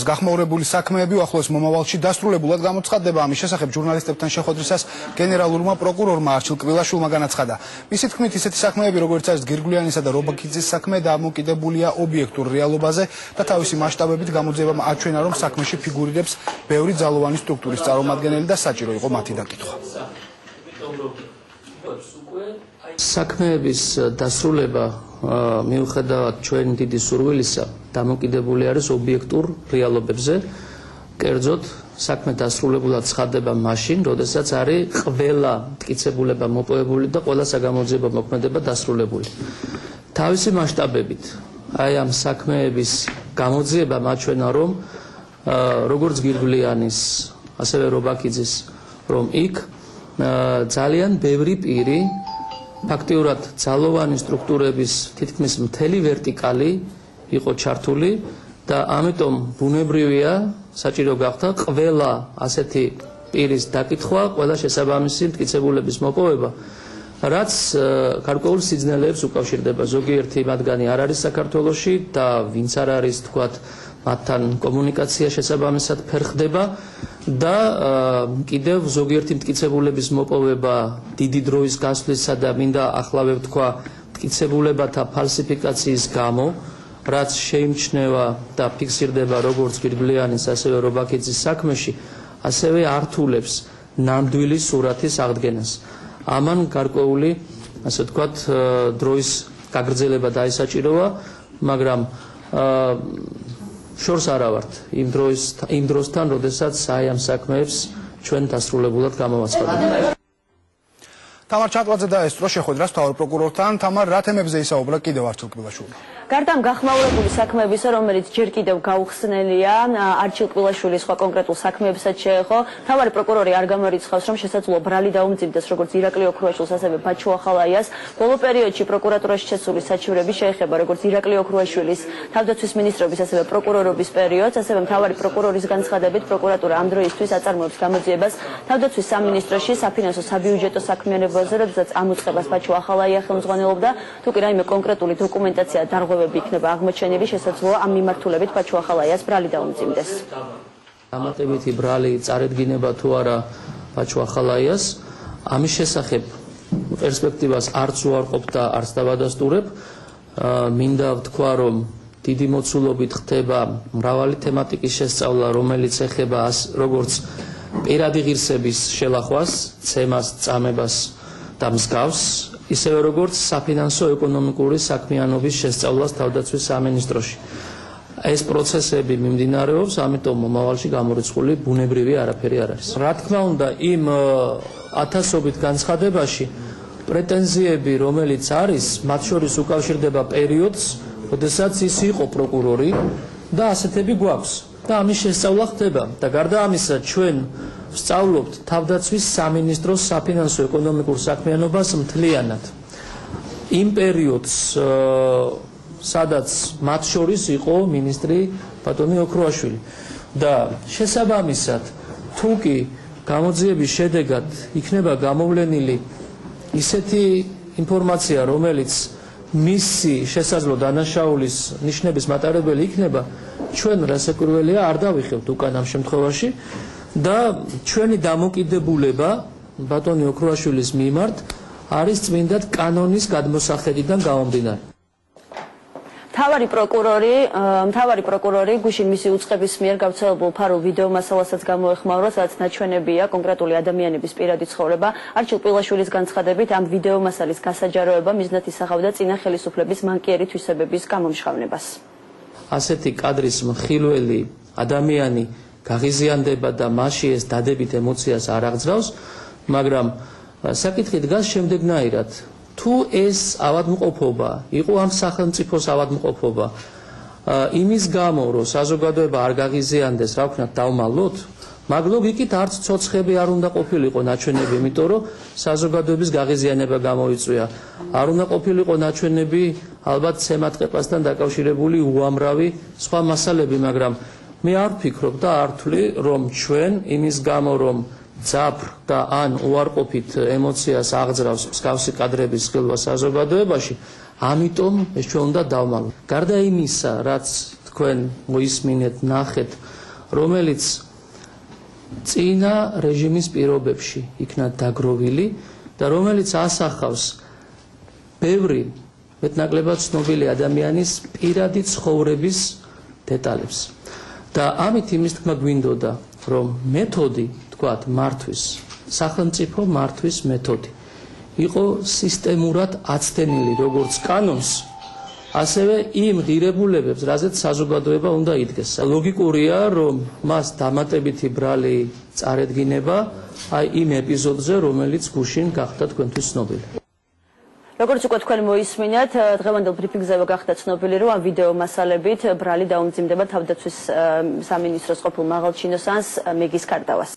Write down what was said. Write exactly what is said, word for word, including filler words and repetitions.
გახმაურებული საქმეები უახლოეს მომავალში დასრულებულად გამოცხადდება. ამის შესახებ ჟურნალისტებთან შეხვედრისას გენერალურმა პროკურორმა არჩილ კბილაშვილმა განაცხადა. მისი თქმით, ისეთი საქმეები, როგორც არის გირგვლიანისა და რობაქიძის საქმე, დამოკიდებულია ობიექტურ რეალობაზე და თავისი მასშტაბებით გამოძიებამ აჩვენა, რომ საქმეში ფიგურირებს ბევრი ძალოვანი სტრუქტურის წარმომადგენელი და საჭირო იყო მათი დაკითხვა. საქმეების დასრულება მიუხედავად ჩვენი დიდი სურვილისა დამოკიდებული არის ობიექტურ რეალობებზე. კერძოდ, საქმე დასრულებულად ცხადდება მაშინ, როდესაც არის ყველა მტკიცებულება მოპოვებული და ყველა საგამოძიებო მოქმედება დასრულებული. თავისი მასშტაბებით აი ამ საქმეების გამოძიებამ აჩვენა, რომ როგორც გირგვლიანის, ასევე რობაქიძის, რომ იქ ძალიან ბევრი პირი ფაქტიურად ძალოვანი სტრუქტურების თითქმის მთელი ვერტიკალი იყო ჩართული და ამიტომ ბუნებრივია, საჭირო გახდა ყველა ასეთი პირის დაკითხვა, ყველა შესაბამისი მტკიცებულების მოპოვება, რაც გარკვეულ სიძნელეებს უკავშირდება. ზოგიერთი მათგანი არ არის საქართველოში და ვინც არ არის, თქვათ, მათთან კომუნიკაცია შესაბამისად ფერხდება და კიდევ ზოგიერთი მტკიცებულების მოპოვება დიდი დროის გასვლისა და მინდა ახლავე ვთქვა მტკიცებულებათა ფალსიფიკაციის გამო, რაც შეიმჩნევა და ფიქსირდება როგორც გირგვლიანის, ასევე რობაქიძის საქმეში, ასევე ართულებს ნამდვილი სურათის აღდგენას. ამან გარკვეული, ასე ვთქვათ, დროის გაგრძელება დაისაჭიროა, მაგრამ შორს არ ავართ იმ დროს იმ დროსთან, როდესაც აი ამ საქმეებს ჩვენ დასრულებულად გამოვაცხადებთ. თამარ ჩატვაძე დაესწრო შეხვედრას მთავარ პროკურორთან. თამარ, რა თემებზე ისაუბრა კიდევ არჩილ კბილაშვილმა? გარდა ამ გახმაურებული საქმეებისა, რომელიც ჯერ კიდევ გაუხსნელია, არჩილ კბილაშვილის სხვა კონკრეტულ საქმეებსაც შეეხო, მთავარი პროკურორი არ გამორიცხავს, რომ შესაძლოა ბრალი დაუმძიმდეს როგორც ირაკლი ოქრუაშვილს, ასევე ბაჩო ახალაიას. ბოლო პერიოდში პროკურატურაში შესული საჩივრები შეეხება როგორც ირაკლი ოქრუაშვილის თავდაცვის მინისტრობის, ასევე პროკურორობის პერიოდს, ასევე მთავარი პროკურორის განცხადებით პროკურატურა ამ დროისთვის აწარმოებს გამოძიებას თავდაცვის სამინისტროში საფინანსო საბიუჯეტო საქმიანობაზე, როდესაც ამ უწყებას ბაჩო ახალაია ხელმძღვანელობდა. თუ კი რაიმე კონკრეტული დოკუმენტაცია დარღვევები იქნება აღმოჩენილი, შესაძლოა ამ მიმართულებით ბაჩო ახალაიას ბრალი დაუმძიმდეს. დამატებითი ბრალი წარედგინება თუ არა ბაჩო ახალაიას, ამის შესახებ პერსპექტივას არც უარყოფ და არც დავადასტურებ. მინდა ვთქვა, რომ დიდი მოცულობით ხდება მრავალი თემატიკის შესწავლა, რომელიც ეხება როგორც პირადი ღირსების შელახვას, ცემას, წამებას და მსგავს, ისევე როგორც საფინანსო ეკონომიკური საქმიანობის შესწავლას თავდაცვის სამინისტროში. ეს პროცესები მიმდინარეობს, ამიტომ მომავალში გამორიცხული ბუნებრივი არაფერი არ არის. რა თქმა უნდა, იმ ათასობით განცხადებაში პრეტენზიები, რომელიც არის, მათ შორის უკავშირდება პერიოდს, როდესაც ის იყო პროკურორი და ასეთები გვაქვს და ამის შესწავლა ხდება. და გარდა ამისა, ჩვენ ვსწავლობთ თავდაცვის სამინისტროს საფინანსო ეკონომიკურ საქმიანობას მთლიანად. იმ პერიოდს, სადაც მათ შორის იყო მინისტრი ბატონი ოქრუაშვილი. და შესაბამისად, თუ კი გამოძიების შედეგად იქნება გამოვლენილი ისეთი ინფორმაცია, რომელიც მისი შესაძლო დანაშაულის ნიშნების მატარებელი იქნება, ჩვენ რასაკვირველია არ დავიხევთ უკან ამ შემთხვევაში და ჩვენი დამოკიდებულება ბატონი ოქრუაშვილის მიმართ არის წმინდად კანონის გადმოსახედიდან გამომდინარე. მთავარი პროკურორი, მთავარი პროკურორი გუშინ მისი უწყების მიერ გავრცელებულ ფარულ ვიდეო მასალასაც გამოეხმაურა, სადაც ნაჩვენებია კონკრეტული ადამიანების პირადი ცხოვრება. არჩილ კბილაშვილის განცხადებით, ამ ვიდეო მასალის გასაჯაროება მიზნად ისახავდა წინა ხელისუფლების მანკიერი თვისებების გამომჟღავნებას. ასეთი კადრის მხილველი ადამიანი გაღიზიანდება და მასში ეს დადებით ემოციას არ აღძრავს, მაგრამ საკითხი დგას შემდეგნაირად. თუ ეს ავადმყოფობა იყო ამ სახელმწიფოს ავადმყოფობა, იმის გამო, რომ საზოგადოება არ გაღიზიანდეს, რა ვქნათ, დავმალოთ, მაგ ლოგიკით არც ცოცხები არ უნდა ყოფილიყო ნაჩვენები, იმიტომ რომ საზოგადოების გაღიზიანება გამოიწვია. არ უნდა ყოფილიყო ნაჩვენები ალბათ ცემატყეპასთან დაკავშირებული უამრავი სხვა მასალები, მაგრამ მე არ ვფიქრობ და არ ვთვლი, რომ ჩვენ იმის გამო, რომ ძაფრ და ან უარყოფით ემოციას აღძრავს მსგავსი კადრების ხილვა საზოგადოებაში, ამიტომ ეს ჩვენ უნდა დავმალოთ. გარდა იმისა, რაც თქვენ მოისმინეთ, ნახეთ, რომელიც წინა რეჟიმის პირობებში იქნა დაგროვილი და რომელიც ასახავს ბევრი მეტნაკლებად ცნობილი ადამიანის პირადი ცხოვრების დეტალებს. და ამით იმის თქმა გვინდოდა, რომ მეთოდი, თქვათ, მართვის, სახელმწიფო მართვის მეთოდი იყო სისტემურად აცდენილი როგორც კანონს, ასევე იმ ღირებულებებს, რაზეც საზოგადოება უნდა იდგეს. ლოგიკურია, რომ მას დამატებითი ბრალი წარედგინება აი იმ ეპიზოდზე, რომელიც გუშინ გახდა თქვენთვის ცნობილი. როგორც უკვე თქვენ მოისმინეთ, დღევანდელ ბრიფინგზე გახდა ცნობილი, რომ ამ ვიდეო მასალებით ბრალი დაუმძიმდება თავდაცვის სამინისტროს ყოფილ მაღალჩინოსანს მეგის კარტავას.